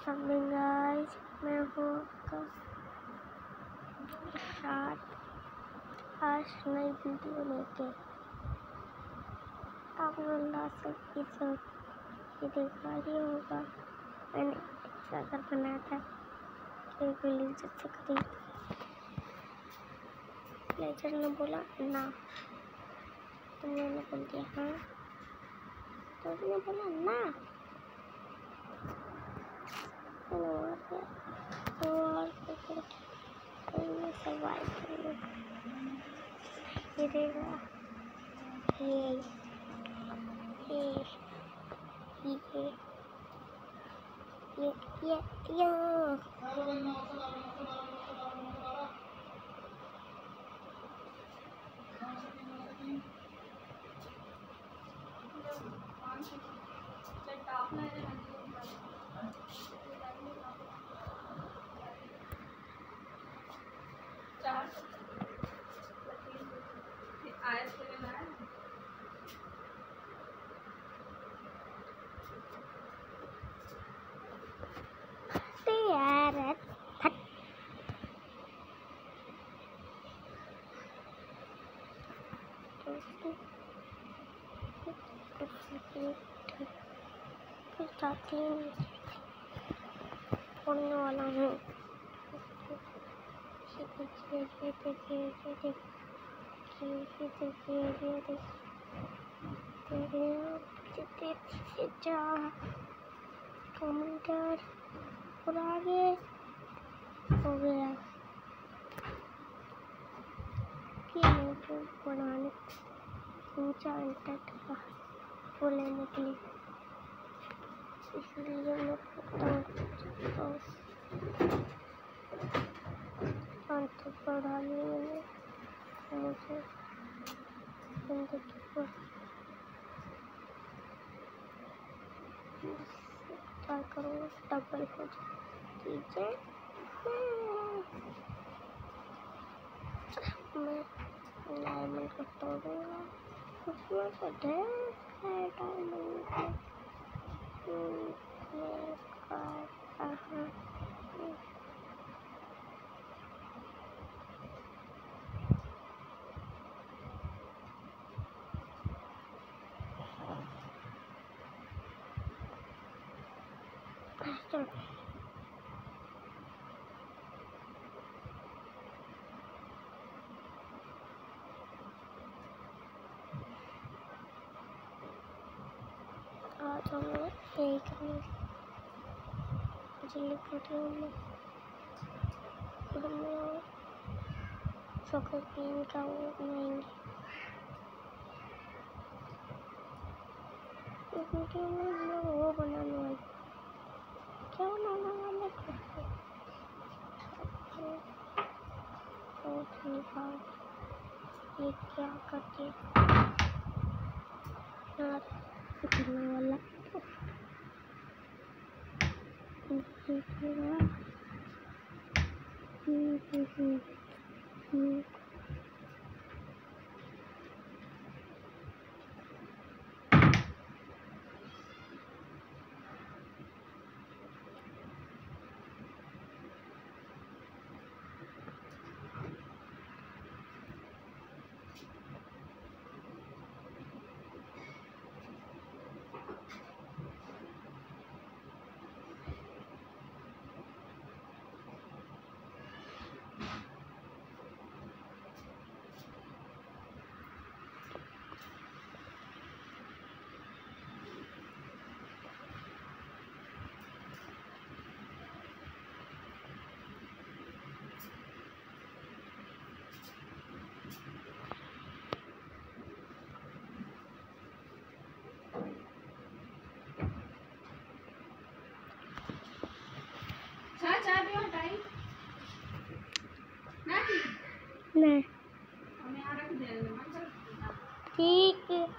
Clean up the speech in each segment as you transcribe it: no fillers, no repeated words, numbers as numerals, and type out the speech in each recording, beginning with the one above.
arhangaming guys, मैं हूँ आपका साद। आज नई वीडियो लेके आप लोग लास्ट एपिसोड ये देखा ही होगा। मैंने ऐसा घर बनाया था कि विलेजर से खरीद। विलेजर ने बोला ना, तो मैंने बोल दिया हाँ, तो उसने बोला ना, और सर्वाइव कर लो। ये देखा, ये पढ़ने वाला हूँ। कंप्यूटर और आगे हो गया कि यूट्यूब बनाने ऊंचा इंटरनेट का वो लेने के लिए, इसलिए मैं तो पढ़ा ली मैंने। मुझे जिंदगी को ट्राई करूँगा डबल हो चीज़ें। मैं डायमंड को तोड़ूँगा, उसमें से ढेर है डायमंड आज हम एक बिजली कटिंग में सॉकर गेम का वो बनाएंगे। इस वीडियो में हम लोग वो बनाने वाले, क्या बनाने वाले ये क्या करके करने वाला नहीं ठीक है।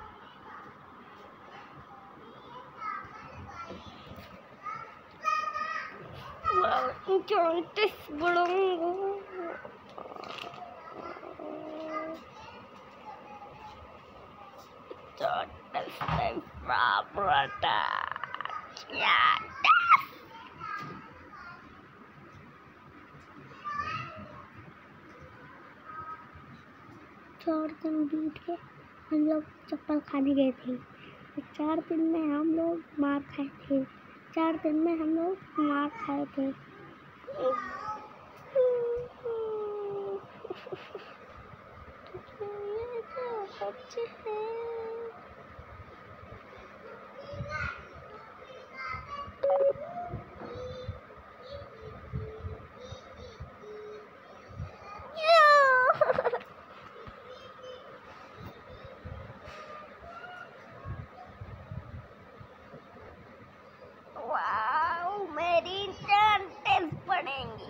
4 दिन बीत के हम लोग चप्पल खाने गए थे। 4 दिन में हम लोग मार खाए थे। 4 दिन में हम लोग मार खाए थे। ये तो सच है। वाओ, मेरी जान टेस्ट पड़ेंगी।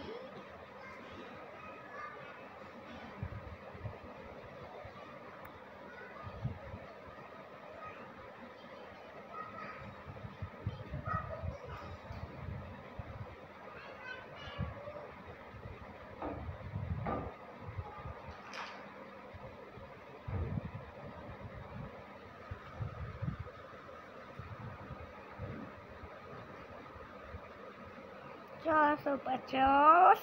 चार 450।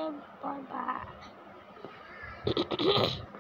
Bye bye.